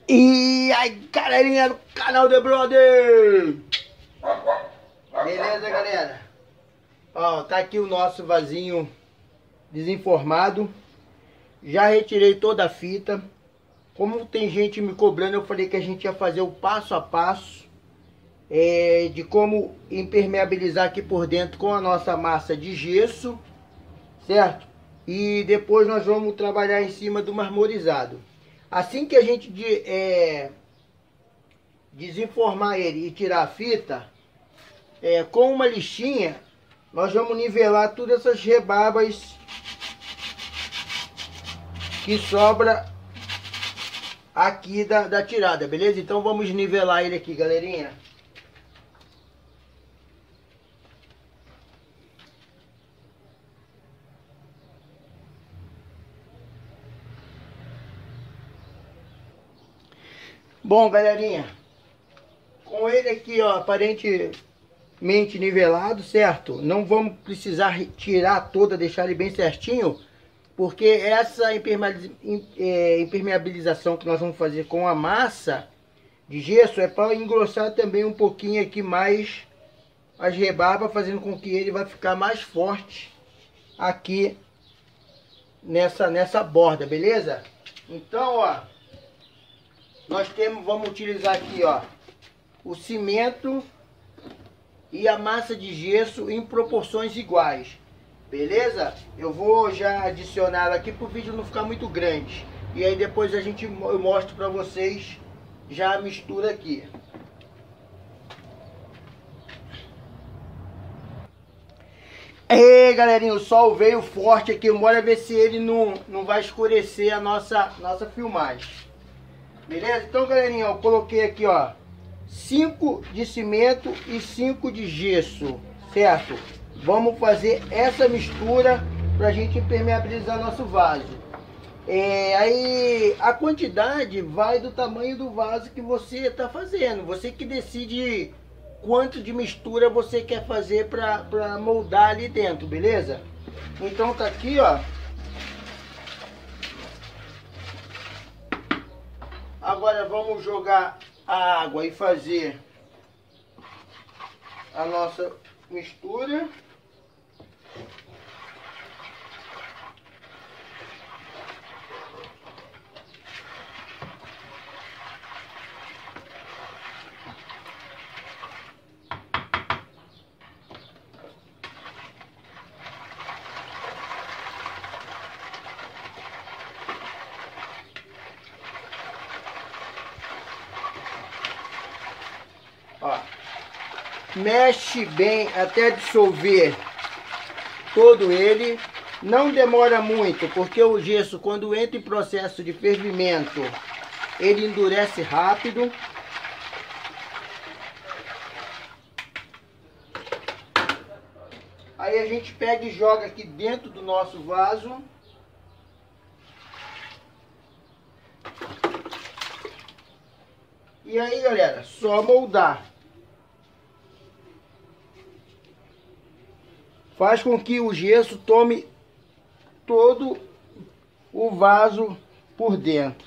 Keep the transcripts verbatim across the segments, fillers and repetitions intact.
E aí, galerinha do canal The Brother! Beleza, galera? Ó, tá aqui o nosso vasinho desenformado. Já retirei toda a fita. Como tem gente me cobrando, eu falei que a gente ia fazer o passo a passo é, de como impermeabilizar aqui por dentro com a nossa massa de gesso, certo? E depois nós vamos trabalhar em cima do marmorizado. Assim que a gente de, é, desenformar ele e tirar a fita, é, com uma lixinha, nós vamos nivelar todas essas rebarbas que sobra aqui da, da tirada, beleza? Então vamos nivelar ele aqui, galerinha. Bom, galerinha, com ele aqui, ó, aparentemente nivelado, certo? Não vamos precisar tirar toda, deixar ele bem certinho, porque essa impermeabilização que nós vamos fazer com a massa de gesso é para engrossar também um pouquinho aqui mais as rebarbas, fazendo com que ele vai ficar mais forte aqui nessa, nessa borda, beleza? Então, ó, nós temos, vamos utilizar aqui, ó, o cimento e a massa de gesso em proporções iguais, beleza? Eu vou já adicionar aqui para o vídeo não ficar muito grande. E aí depois a gente, eu mostro para vocês já a mistura aqui. Ei, galerinha, o sol veio forte aqui. Bora ver se ele não, não vai escurecer a nossa, nossa filmagem. Beleza? Então, galerinha, eu coloquei aqui, ó, cinco de cimento e cinco de gesso, certo? Vamos fazer essa mistura pra gente impermeabilizar nosso vaso. É, aí a quantidade vai do tamanho do vaso que você tá fazendo. Você que decide quanto de mistura você quer fazer pra, pra moldar ali dentro, beleza? Então tá aqui, ó. Agora vamos jogar a água e fazer a nossa mistura. Ó, mexe bem até dissolver todo ele. Não demora muito, porque o gesso, quando entra em processo de fervimento, ele endurece rápido. Aí a gente pega e joga aqui dentro do nosso vaso. E aí, galera, só moldar. Faz com que o gesso tome todo o vaso por dentro.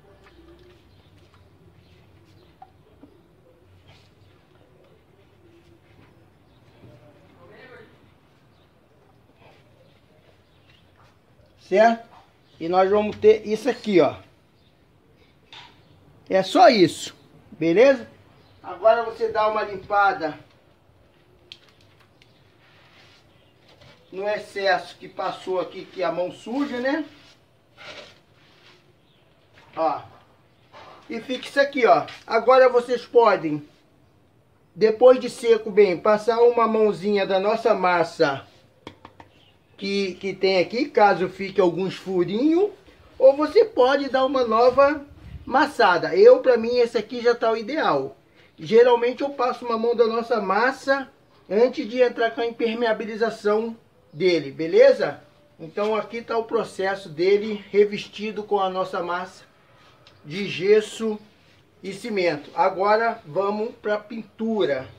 Certo? E nós vamos ter isso aqui, ó. É só isso. Beleza? Agora você dá uma limpada no excesso que passou aqui, que a mão suja, né? Ó. E fica isso aqui, ó. Agora vocês podem, depois de seco bem, passar uma mãozinha da nossa massa que, que tem aqui, caso fique alguns furinhos. Ou você pode dar uma nova massada. Eu, pra mim, esse aqui já tá o ideal. Geralmente eu passo uma mão da nossa massa antes de entrar com a impermeabilização dele, beleza? Então aqui tá o processo dele revestido com a nossa massa de gesso e cimento. Agora vamos para pintura.